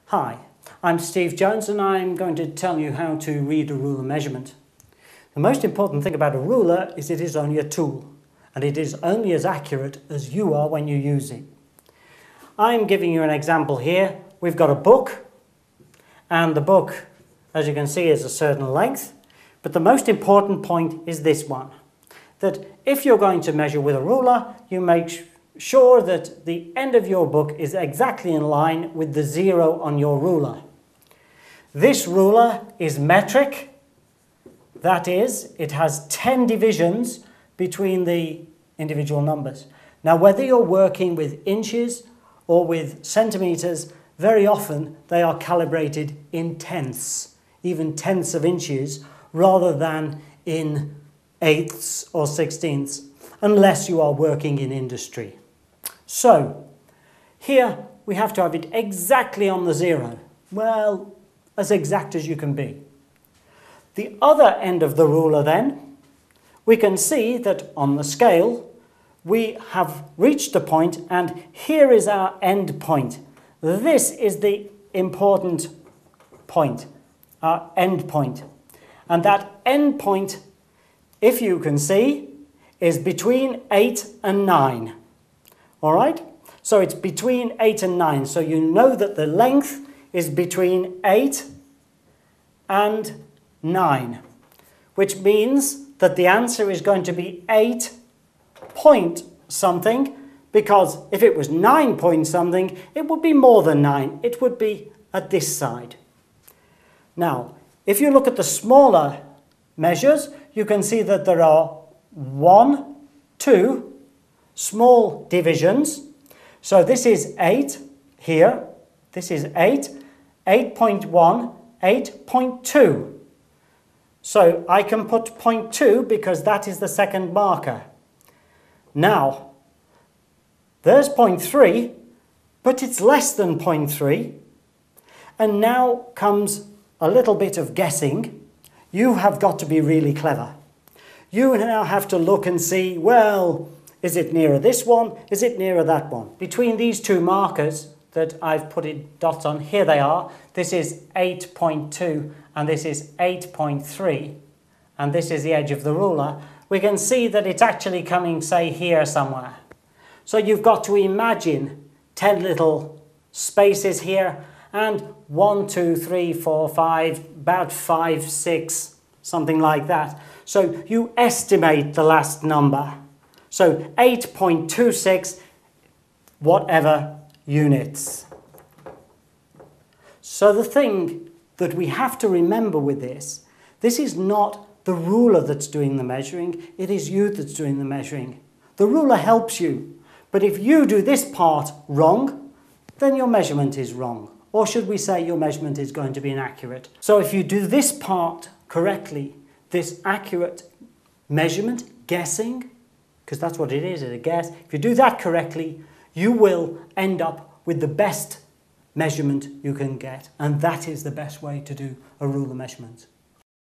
Hi, I'm Steve Jones and I'm going to tell you how to read a ruler measurement. The most important thing about a ruler is it is only a tool and it is only as accurate as you are when you use it. I'm giving you an example here. We've got a book and the book, as you can see, is a certain length, but the most important point is this one, that if you're going to measure with a ruler, you make sure that the end of your book is exactly in line with the 0 on your ruler. This ruler is metric. That is, it has 10 divisions between the individual numbers. Now, whether you're working with inches or with centimeters, very often they are calibrated in tenths, even tenths of inches, rather than in eighths or sixteenths, unless you are working in industry. So, here we have to have it exactly on the 0. Well, as exact as you can be. The other end of the ruler then, we can see that on the scale we have reached a point and here is our end point. This is the important point, our end point. And that end point, if you can see, is between 8 and 9. All right? So it's between 8 and 9. So you know that the length is between 8 and 9, which means that the answer is going to be 8 point something, because if it was 9 point something, it would be more than 9. It would be at this side. Now, if you look at the smaller measures, you can see that there are 1, 2 small divisions. So this is 8 here. This is 8, 8.1, 8.2. So I can put 0.2 because that is the second marker. Now, there's 0.3, but it's less than 0.3. And now comes a little bit of guessing. You have got to be really clever. You now have to look and see, well, is it nearer this one? Is it nearer that one? Between these two markers that I've put dots on, here they are. This is 8.2 and this is 8.3. And this is the edge of the ruler. We can see that it's actually coming, say, here somewhere. So you've got to imagine 10 little spaces here and 1, 2, 3, 4, 5, about 5, 6, something like that. So you estimate the last number. So 8.26, whatever units. So the thing that we have to remember with this is not the ruler that's doing the measuring, it is you that's doing the measuring. The ruler helps you, but if you do this part wrong, then your measurement is wrong. Or should we say your measurement is going to be inaccurate. So if you do this part correctly, this accurate measurement, guessing, because that's what it is, it's a guess. If you do that correctly, you will end up with the best measurement you can get. And that is the best way to do a ruler measurement.